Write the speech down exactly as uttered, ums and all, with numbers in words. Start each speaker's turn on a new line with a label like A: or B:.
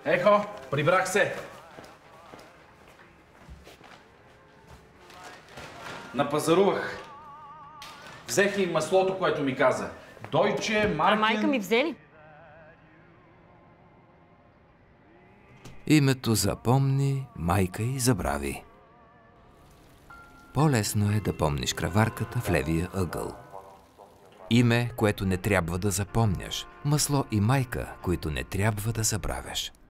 A: Ехо, прибрах се. Напазарувах. Взех и маслото, което ми каза. Дойче,
B: А
A: Маркен...
B: майка ми взе ли?
C: Името запомни, майка й забрави. По-лесно е да помниш краварката в левия ъгъл. Име, което не трябва да запомняш. Масло и майка, които не трябва да забравяш.